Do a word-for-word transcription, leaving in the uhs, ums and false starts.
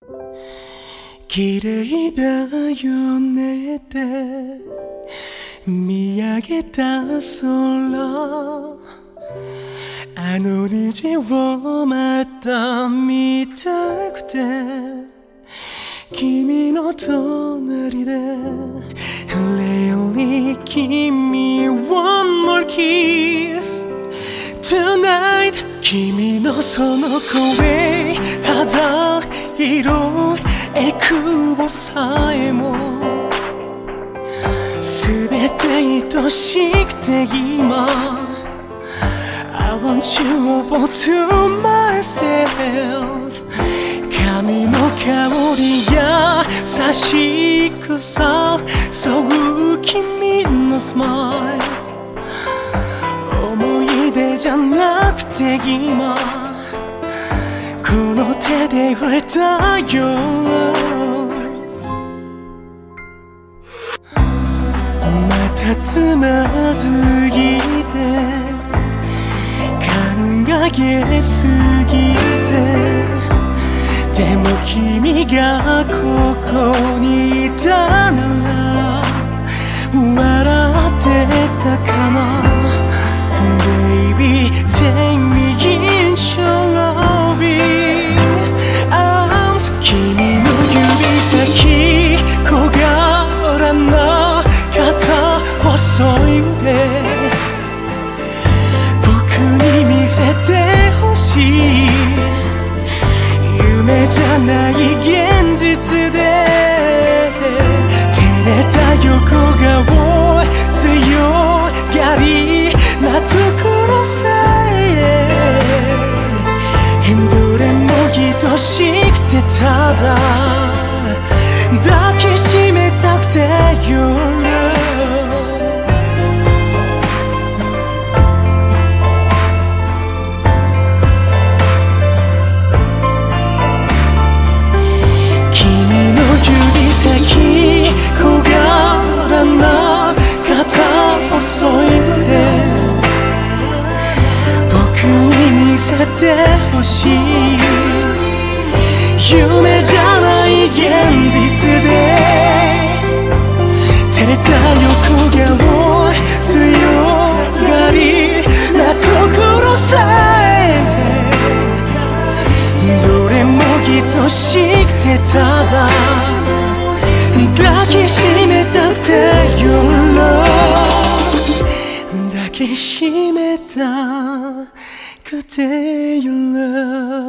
綺麗だよねって見上げた空、あの虹をまた見たくて君の隣で Lately give me one more kiss tonight 君のその声肌色エクボさえもすべて愛しくて今 I want you all to myself 髪の香りや優しくさそう君のスマイル思い出じゃなくて今この手で触れたよまたつまずいて考えすぎてでも君がここにいたなら笑ってたかな Baby take me into your loving arms 君の指先小柄な肩細い腕僕に見せてほしい夢じゃない現実で照れた横顔強がりなところさえどれも愛しくてただ抱きしめたくて夜欲しい夢じゃない現実で照れた横顔強がりなところさえどれも愛しくてただ抱きしめたくて夜抱きしめたくて your love